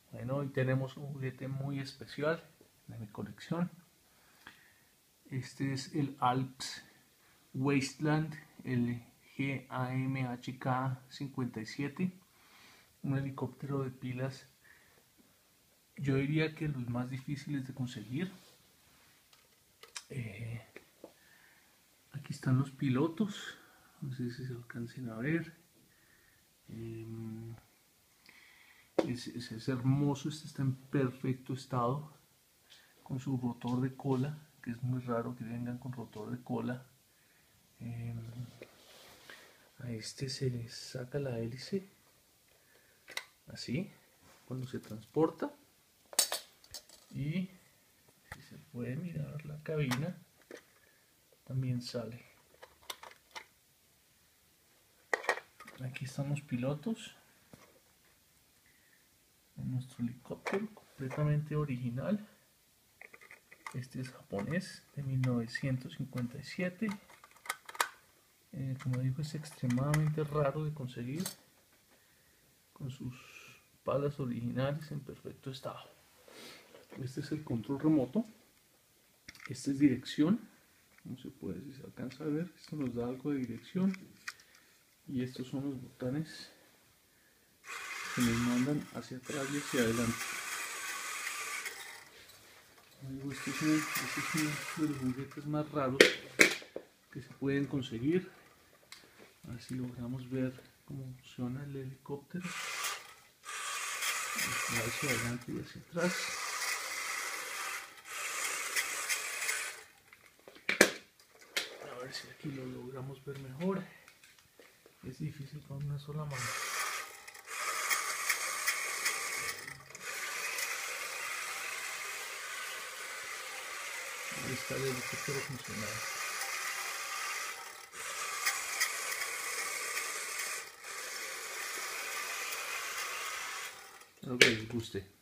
Bueno, hoy tenemos un juguete muy especial de mi colección. Este es el Alps Wasteland, el GAMHK 57, un helicóptero de pilas. Yo diría que los más difíciles de conseguir. Aquí están los pilotos, no sé si se alcancen a ver. Es hermoso, este está en perfecto estado, con su rotor de cola, que es muy raro que vengan con rotor de cola. A este se le saca la hélice, así, cuando se transporta. Y si se puede mirar la cabina, también sale. Aquí están los pilotos. Nuestro helicóptero completamente original. Este es japonés, de 1957. Como digo, es extremadamente raro de conseguir, con sus palas originales en perfecto estado. Este es el control remoto. Esta es dirección. No se puede, si se alcanza a ver, esto nos da algo de dirección. Y estos son los botones que nos mandan hacia atrás y hacia adelante. Este es uno de los juguetes más raros que se pueden conseguir. A ver si logramos ver cómo funciona el helicóptero. Hacia adelante y hacia atrás. A ver si aquí lo logramos ver mejor. Es difícil con una sola mano. Ahí está el helicóptero funcionando. Espero que les guste.